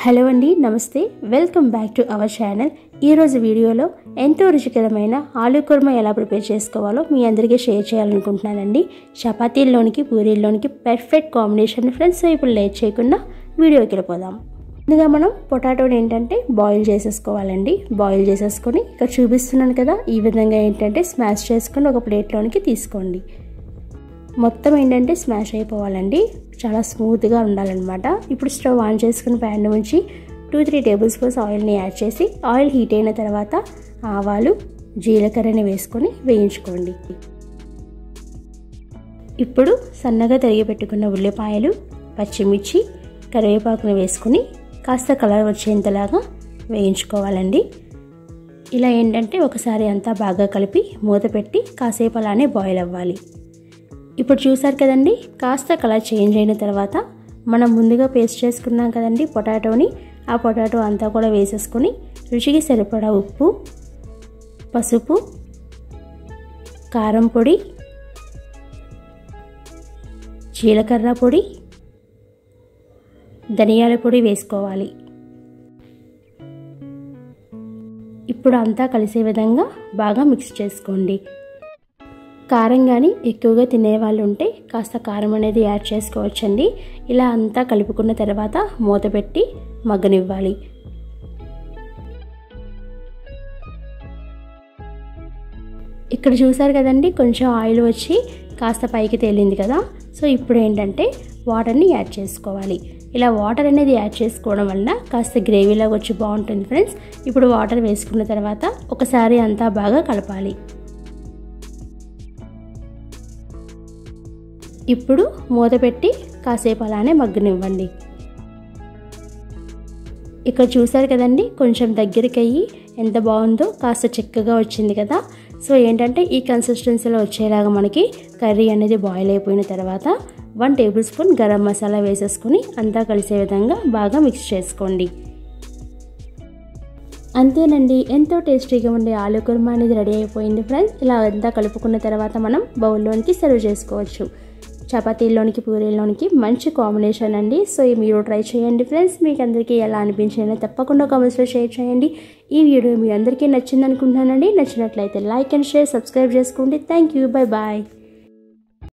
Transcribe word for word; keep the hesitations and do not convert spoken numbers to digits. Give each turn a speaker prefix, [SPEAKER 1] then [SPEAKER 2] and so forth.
[SPEAKER 1] Hello అండి, నమస్తే. Welcome back to our channel. ఈరోజు వీడియోలో ఎంతో రుచికరమైన ఆలూ కుర్మా ఎలా ప్రిపేర్ చేసుకోవాలో మీ అందరికీ షేర్ చేయాలనుకుంటున్నానండి. చపాతీల్లోనికి పూరీల్లోనికి పర్ఫెక్ట్ కాంబినేషన్ ఫ్రెండ్స్. సో ఇప్పుడు లేట్ చేయకుండా వీడియోకి వెళ్ళిపోదాం. ముందుగా మనం పొటాటోని ఏంటంటే బాయిల్ చేసేసుకోవాలండి. బాయిల్ చేసేసుకొని ఇక్కడ చూపిస్తున్నాను కదా, ఈ విధంగా ఏంటంటే స్మాష్ చేసుకొని ఒక ప్లేట్లోనికి తీసుకోండి. మొత్తం ఏంటంటే స్మాష్ అయిపోవాలండి, చాలా స్మూత్గా ఉండాలన్నమాట. ఇప్పుడు స్టవ్ ఆన్ చేసుకుని ప్యాన్ ఉంచి టూ త్రీ టేబుల్ స్పూన్స్ ఆయిల్ని యాడ్ చేసి ఆయిల్ హీట్ అయిన తర్వాత ఆవాలు జీలకర్రని వేసుకొని వేయించుకోండి. ఇప్పుడు సన్నగా తరిగి పెట్టుకున్న ఉల్లిపాయలు, పచ్చిమిర్చి, కరివేపాకుని వేసుకుని కాస్త కలర్ వచ్చేంతలాగా వేయించుకోవాలండి. ఇలా ఏంటంటే ఒకసారి అంతా బాగా కలిపి మూత పెట్టి కాసేపు అలానే బాయిల్ అవ్వాలి. ఇప్పుడు చూసారు కదండి, కాస్త కలర్ చేంజ్ అయిన తర్వాత మనం ముందుగా పేస్ట్ చేసుకున్నాం కదండి పొటాటోని, ఆ పొటాటో అంతా కూడా వేసేసుకొని రుచికి సరిపడా ఉప్పు, పసుపు, కారం పొడి, జీలకర్ర పొడి, ధనియాల పొడి వేసుకోవాలి. ఇప్పుడు అంతా కలిసే విధంగా బాగా మిక్స్ చేసుకోండి. కారం కానీ ఎక్కువగా తినేవాళ్ళు ఉంటే కాస్త కారం అనేది యాడ్ చేసుకోవచ్చండి. ఇలా అంతా కలుపుకున్న తర్వాత మూత పెట్టి మగ్గనివ్వాలి. ఇక్కడ చూసారు కదండి, కొంచెం ఆయిల్ వచ్చి కాస్త పైకి తేలింది కదా. సో ఇప్పుడు ఏంటంటే వాటర్ని యాడ్ చేసుకోవాలి. ఇలా వాటర్ అనేది యాడ్ చేసుకోవడం వల్ల కాస్త గ్రేవీలాగా వచ్చి బాగుంటుంది ఫ్రెండ్స్. ఇప్పుడు వాటర్ వేసుకున్న తర్వాత ఒకసారి అంతా బాగా కలపాలి. ఇప్పుడు మూత పెట్టి కాసేపు అలానే మగ్గనివ్వండి. ఇక్కడ చూసారు కదండి, కొంచెం దగ్గరికి అయ్యి ఎంత బాగుందో, కాస్త చిక్కగా వచ్చింది కదా. సో ఏంటంటే ఈ కన్సిస్టెన్సీలో వచ్చేలాగా మనకి కర్రీ అనేది బాయిల్ అయిపోయిన తర్వాత one tablespoon garam masala వేసేసుకుని అంతా కలిసే విధంగా బాగా మిక్స్ చేసుకోండి. అంతేనండి, ఎంతో టేస్టీగా ఉండే ఆలూ కుర్మా అనేది రెడీ అయిపోయింది ఫ్రెండ్స్. ఇలా అంతా కలుపుకున్న తర్వాత మనం బౌల్లోనికి సర్వ్ చేసుకోవచ్చు. చపాతీల్లోనికి పూరీల్లోనికి మంచి కాంబినేషన్ అండి. సో మీరు ట్రై చేయండి ఫ్రెండ్స్. మీకు అందరికీ ఎలా అనిపించిందో తప్పకుండా కామెంట్స్లో షేర్ చేయండి. ఈ వీడియో మీ అందరికీ నచ్చింది అనుకుంటున్నానండి. నచ్చినట్లయితే లైక్ అండ్ షేర్, సబ్స్క్రైబ్ చేసుకోండి. Thank you, bye bye.